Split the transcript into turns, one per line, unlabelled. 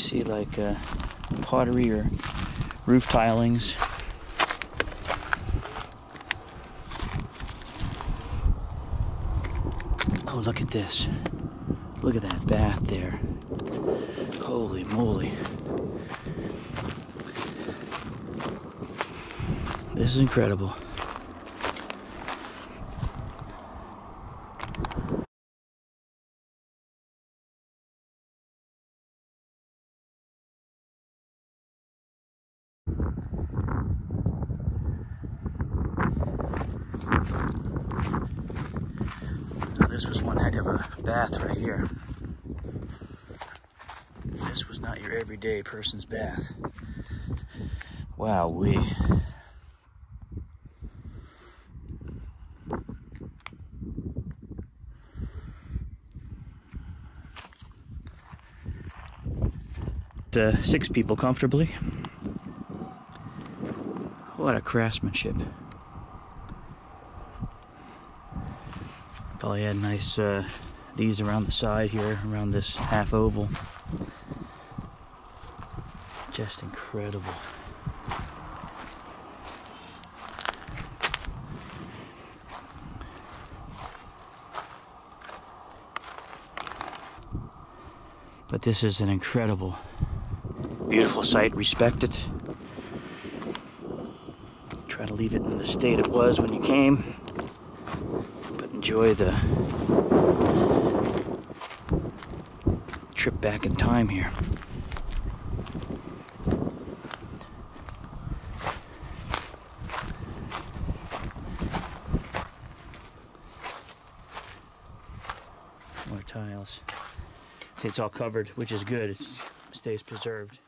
see like pottery or roof tilings. Oh, look at this. Look at that bath there. Holy moly. This is incredible. Now, this was one heck of a bath right here. This was not your everyday person's bath. Wow-wee. Six people comfortably. What a craftsmanship. Probably had nice these around the side here, around this half oval. Just incredible. But this is an incredible, beautiful site. Respect it. Try to leave it in the state it was when you came, but enjoy the trip back in time here. More tiles. See, it's all covered, which is good. It stays preserved.